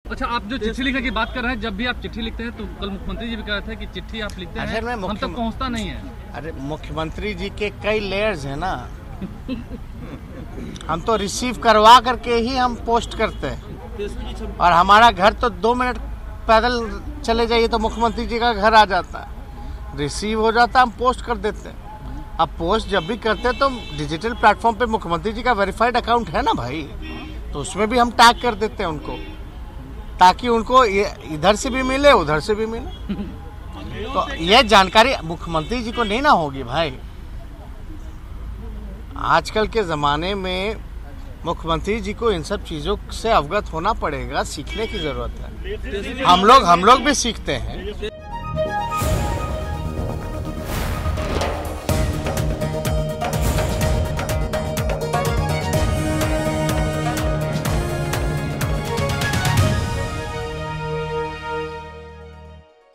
अच्छा, आप जो चिट्ठी लिखने की बात कर रहे हैं, जब भी आप चिट्ठी लिखते हैं तो कल मुख्यमंत्री जी भी कह रहे थे कि चिट्ठी आप लिखते हैं हम तक पहुंचता नहीं है। अरे मुख्यमंत्री जी के कई लेयर्स हैं ना। हम तो रिसीव करवा करके ही हम पोस्ट करते हैं, और हमारा घर तो 2 मिनट पैदल चले जाइए तो मुख्यमंत्री जी का घर आ जाता है, रिसीव हो जाता है, हम पोस्ट कर देते हैं। अब पोस्ट जब भी करते हैं तो डिजिटल प्लेटफॉर्म पे मुख्यमंत्री जी का वेरीफाइड अकाउंट है ना भाई, तो उसमें भी हम टैग कर देते हैं उनको, ताकि उनको इधर से भी मिले उधर से भी मिले। तो यह जानकारी मुख्यमंत्री जी को नहीं ना होगी भाई। आजकल के ज़माने में मुख्यमंत्री जी को इन सब चीज़ों से अवगत होना पड़ेगा, सीखने की ज़रूरत है। हम लोग भी सीखते हैं।